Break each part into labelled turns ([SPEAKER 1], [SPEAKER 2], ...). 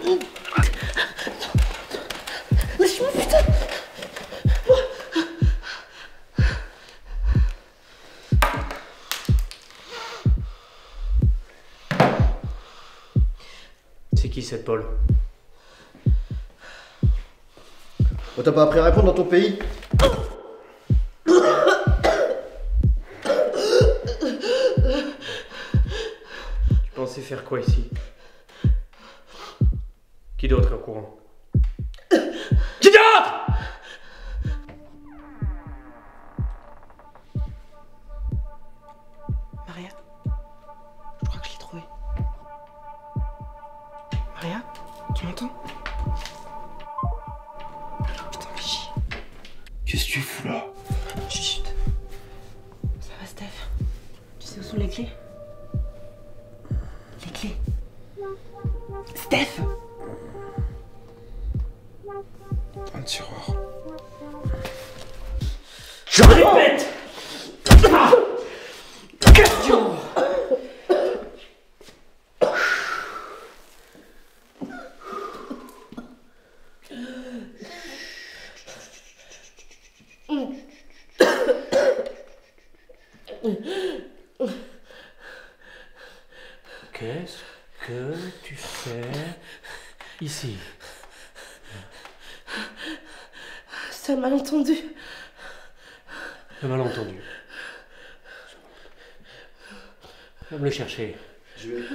[SPEAKER 1] Lâche-moi, putain.
[SPEAKER 2] C'est qui cette Paul?
[SPEAKER 3] Oh, t'as pas appris à répondre dans ton pays?
[SPEAKER 2] Tu pensais faire quoi ici? Qui d'autre est au courant? Qui d'autre?
[SPEAKER 1] Maria, je crois que je l'ai trouvé. Maria, tu m'entends? Putain, fais chier.
[SPEAKER 3] Qu'est-ce que tu fous là?
[SPEAKER 1] Chut. Ça va, Steph? Tu sais où sont les clés? Les clés. Steph!
[SPEAKER 3] Un tiroir.
[SPEAKER 2] Je répète! Question! Qu'est-ce que tu fais ici?
[SPEAKER 1] C'est un malentendu.
[SPEAKER 2] Un malentendu. Va me le chercher.
[SPEAKER 3] Je vais.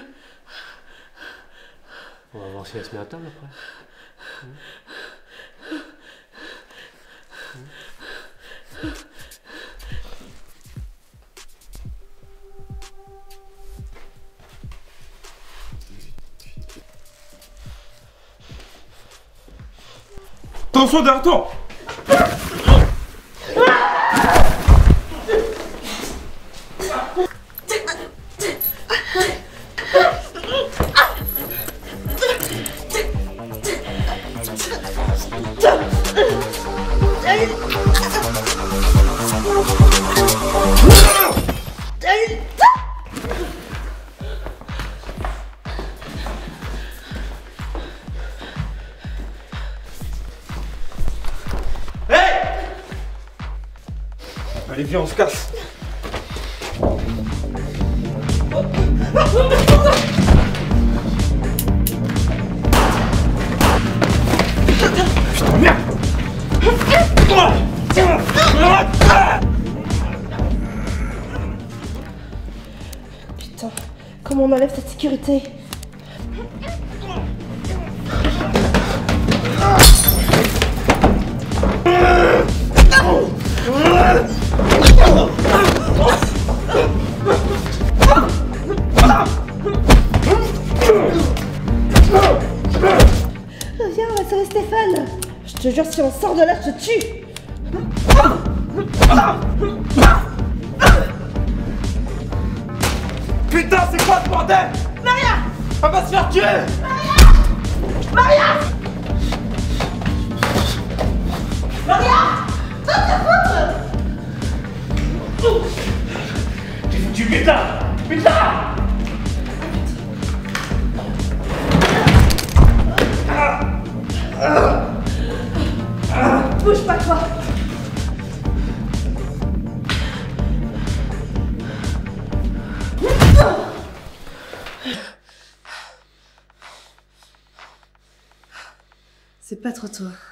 [SPEAKER 2] On va voir si elle se met à table après.
[SPEAKER 3] Attention derrière toi! Allez, viens, on se casse. Putain, merde.
[SPEAKER 1] Putain, comment on enlève cette sécurité? Viens, on va sauver Stéphane. Je te jure, si on sort de là, je te tue.
[SPEAKER 3] Putain, c'est quoi ce bordel?
[SPEAKER 1] Maria!
[SPEAKER 3] On va se faire tuer!
[SPEAKER 1] Maria! Maria!
[SPEAKER 2] T'es foutu, putain! Putain!
[SPEAKER 1] Bouge pas, toi! C'est pas trop toi.